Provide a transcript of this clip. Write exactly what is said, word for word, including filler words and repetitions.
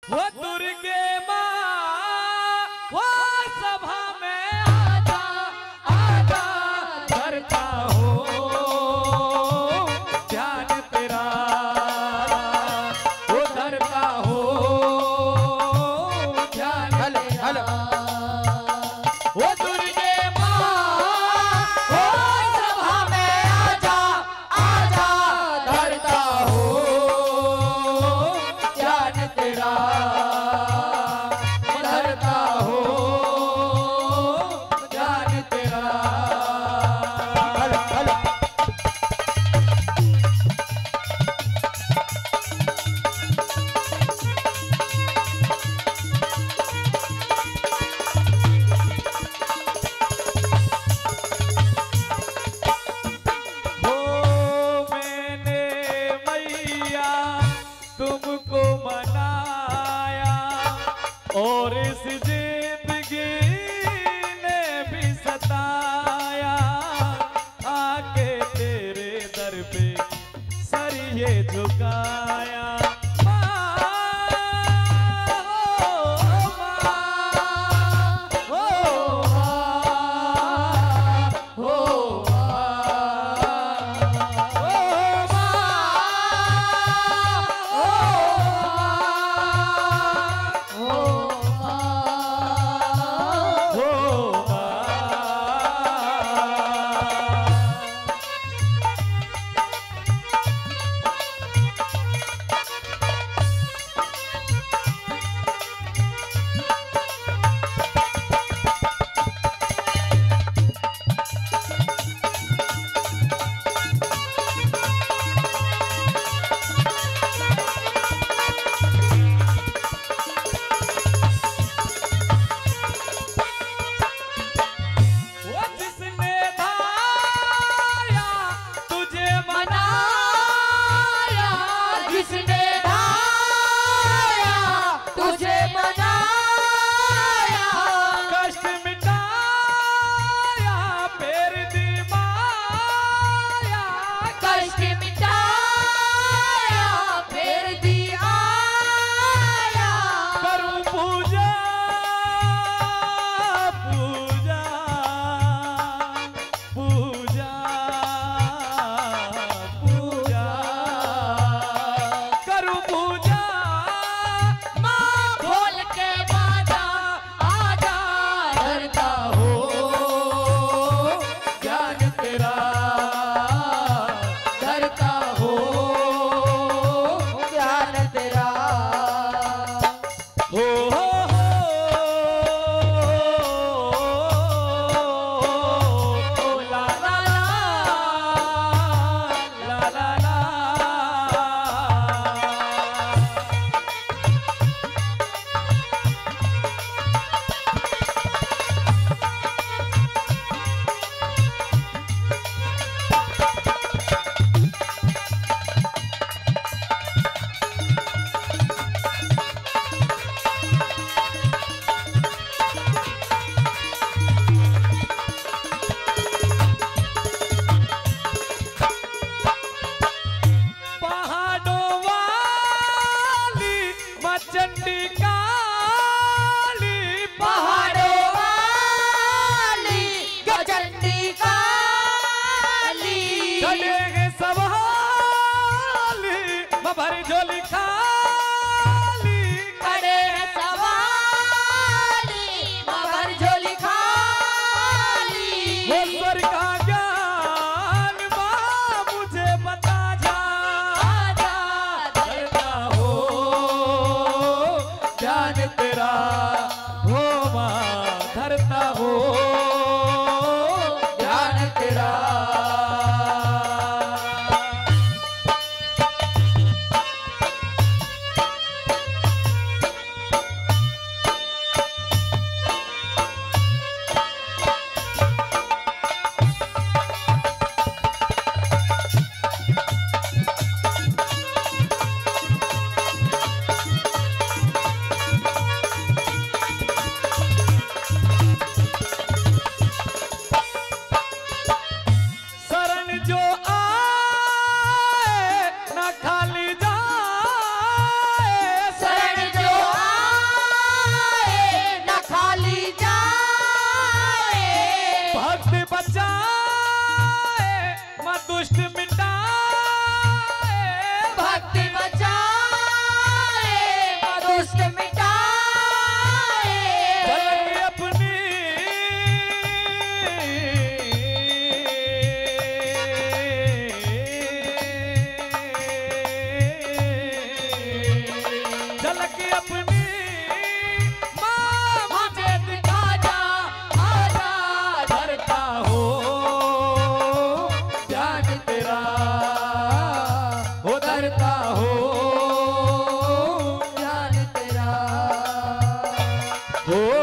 वो दुर्गे माँ वो सभा में आजा आजा करता हो ध्यान तेरा वो धरता हो ध्यान हेलो हेलो वो दुर्गे माँ वो सभा में आजा आजा धरता हो ध्यान तेरा धरता हो ध्यान तेरा हेलो हेलो हो मैंने मैया तुमको मनाया और इस जिंदगी ने भी सताया आके तेरे दर पे सर ये झुकाया माँ, ओ माँ, ओ माँ, ओ वो जिसने धाया तुझे मनाया जिसने धाया तुझे मनाया कष्ट मिटाया फेर दी माया कष्ट मिटाया फिर दिया करूं पूजा पूजा पूजा पूजा करूं पूजा माँ खोल के बाजा आजा धरता हो ज्ञान तेरा धरता हो ध्यान तेरा हो हो हो ला ला ला ला ला पहाड़ों वाली माँ चंडी काली पहाड़ों वाली गजंडी काली खड़े हैं सवाली माँ भरी झोली खाली खड़े हैं सवाली मगर झोली खाली वो स्वर का ज्ञान माँ मुझे बता जा आजा धरता हो ध्यान अपनी माँ मुझे दिखा जा, आजा धरता हो ध्यान तेरा, हो धरता हो ध्यान तेरा, हो